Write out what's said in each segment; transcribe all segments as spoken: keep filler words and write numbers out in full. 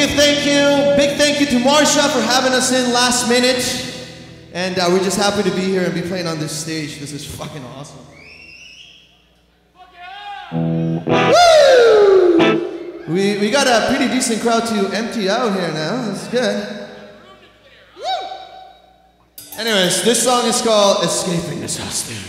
give thank you, big thank you to Marsha for having us in last minute. And uh, we're just happy to be here and be playing on this stage. This is fucking awesome. Woo! We, we got a pretty decent crowd to empty out here now. That's good. Woo! Anyways, this song is called Escaping This House Theater.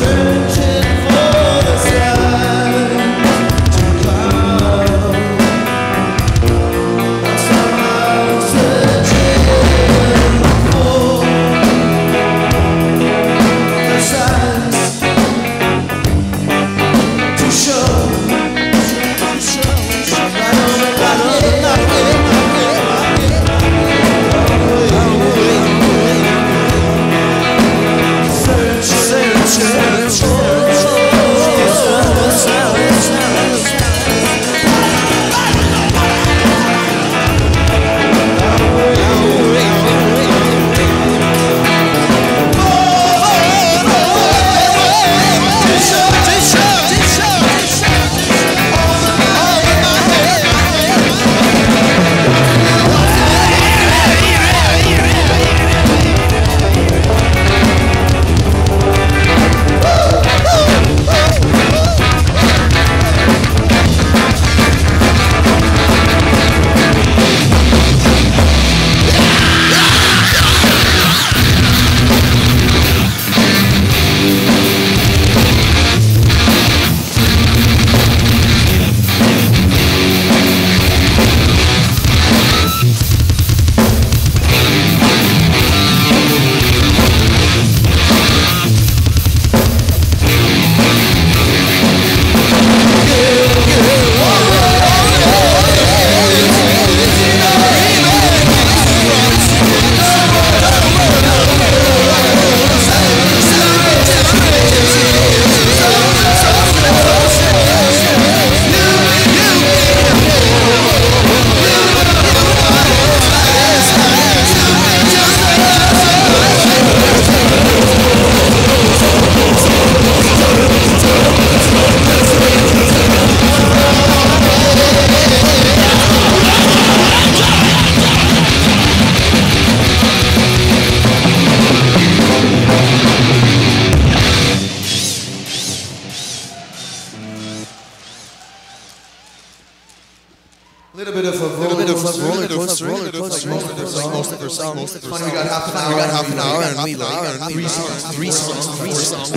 little bit of a roller, bit of a roller coaster, roller coaster, most of their songs, most of their songs. Most of their songs. We got half an hour, we got half an hour, and we like three songs, three songs, three songs.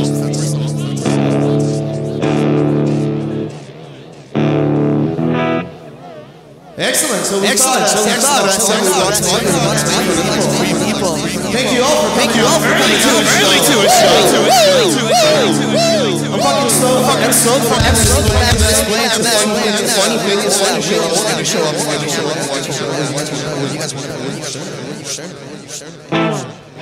Excellent. So we Excellent. So we thought. Three people. Thank you all for thank you all for coming to a show. I'm fucking so fucking so for episode one. Funny videos. Funny show up. Funny show up. Funny show up. Funny show up. Funny show up. You guys want to share? Share.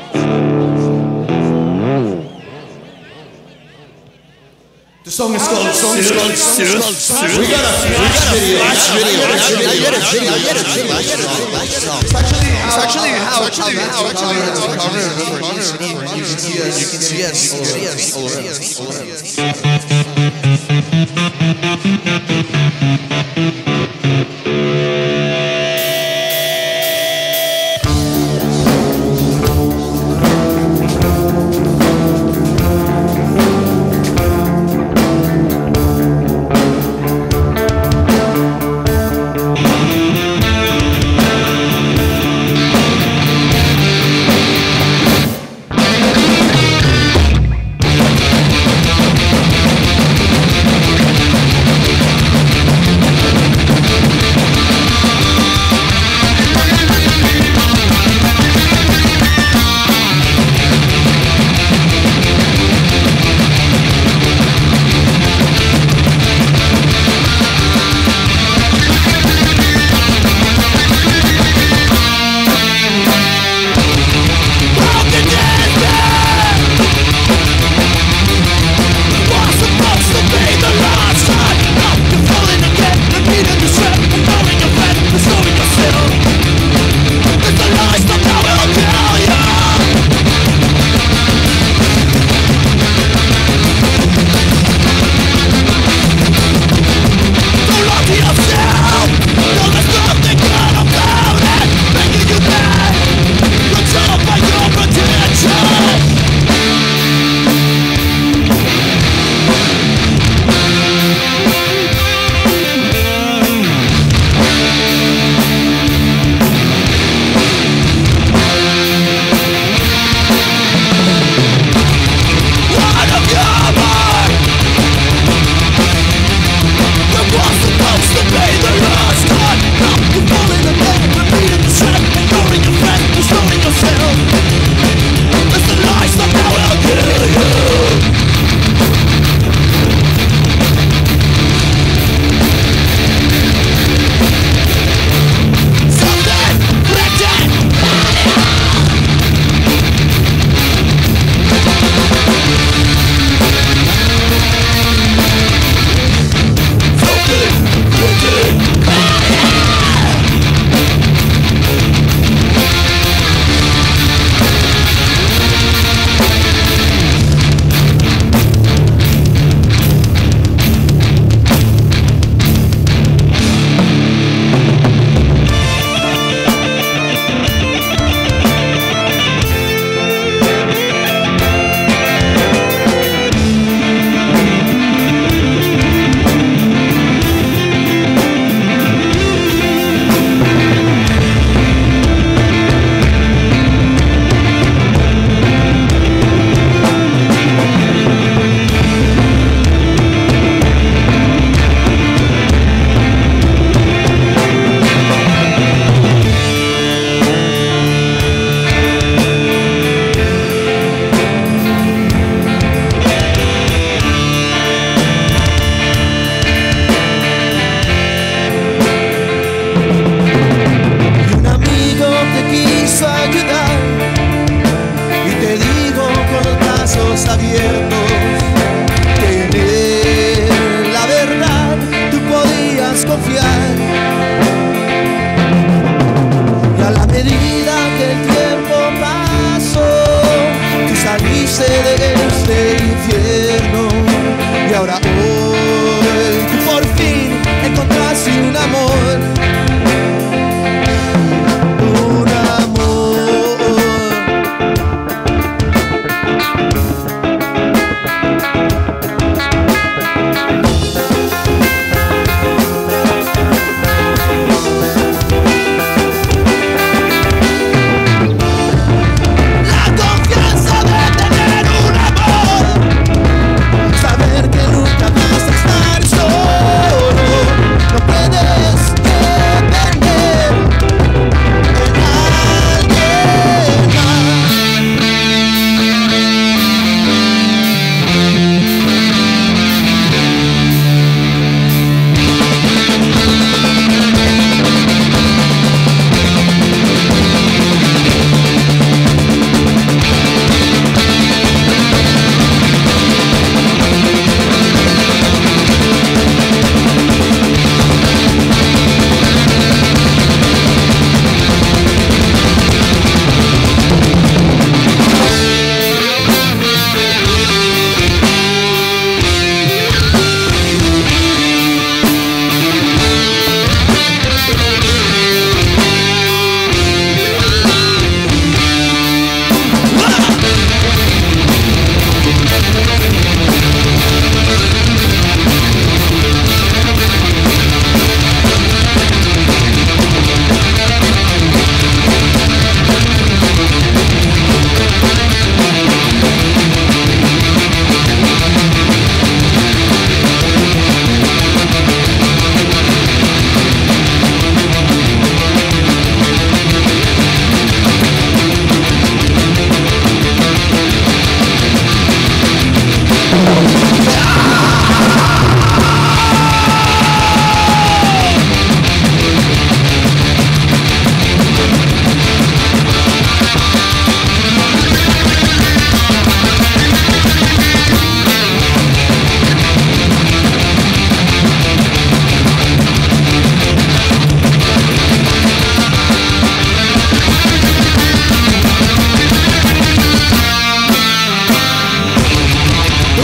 The song is called, the song is called Sooth. We got a flash video. Flash video. I get it. I get it. I get it. It's actually how it's actually how it's actually how you can see us. You can see us. You can see us.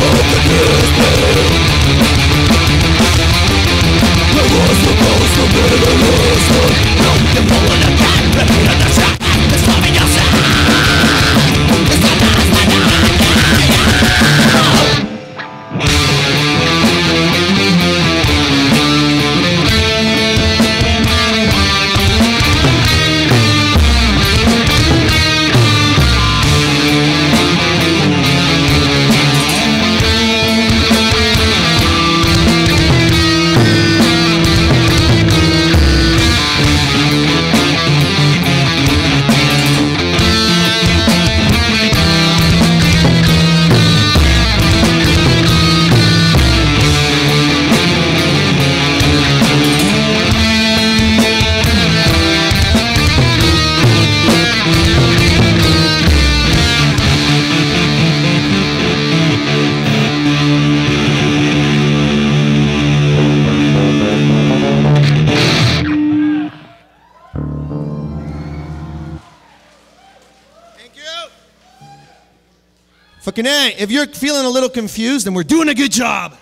Fucking A, if you're feeling a little confused, then we're doing a good job.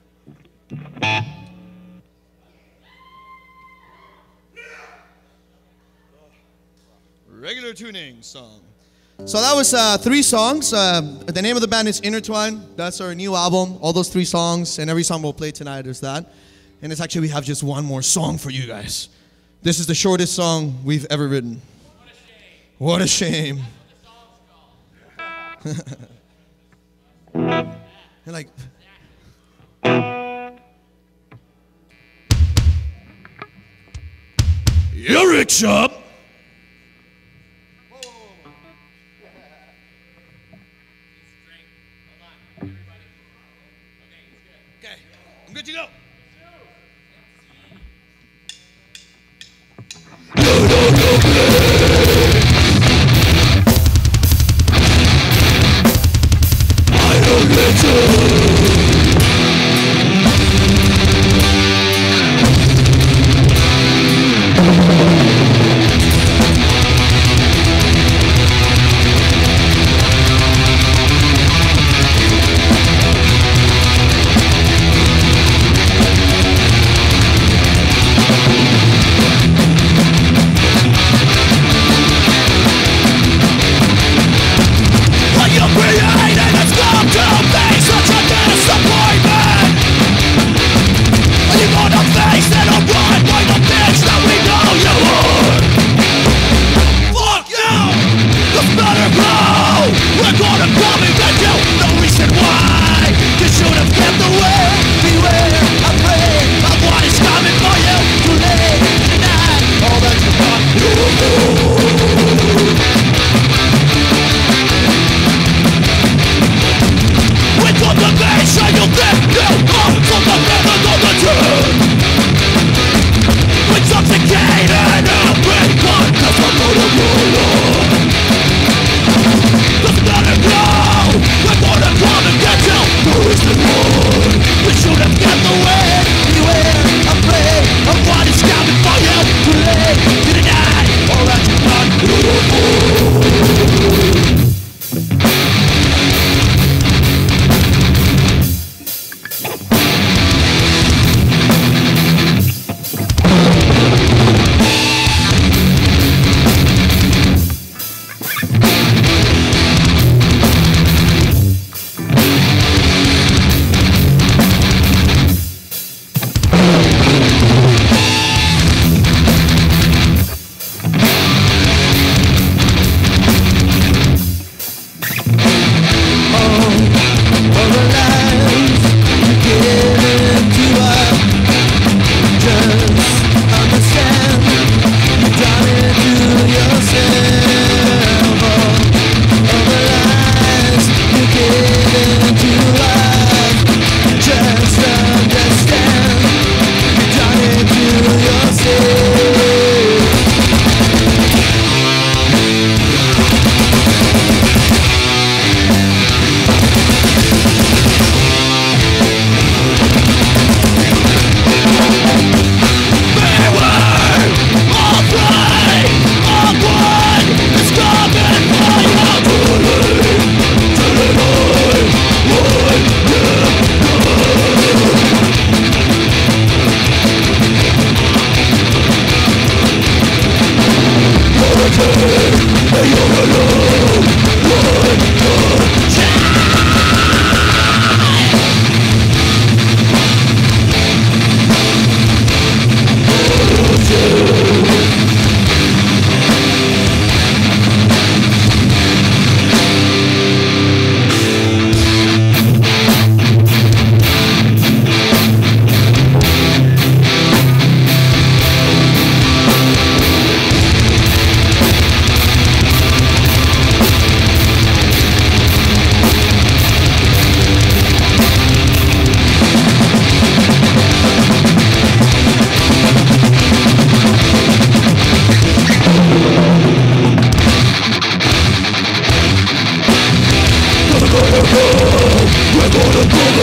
Regular tuning song. So that was uh, three songs. Uh, the name of the band is Innertwyne. That's our new album. All those three songs, and every song we'll play tonight is that. And it's actually, we have just one more song for you guys. This is the shortest song we've ever written. What a shame. What a shame. And like, you're Rickshaw. Okay, I'm good to go. Created a storm to face such a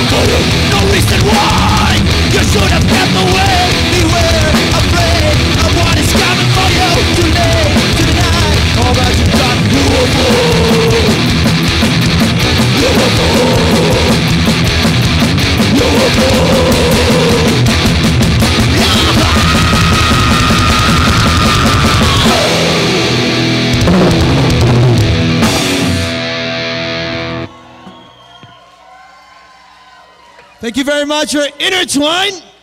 for you. No reason why you should have kept away. Beware, afraid of what is coming for you. Too late to deny all that you've done. You're a fool. You're a fool. You're a fool. Thank you very much for Innertwyne.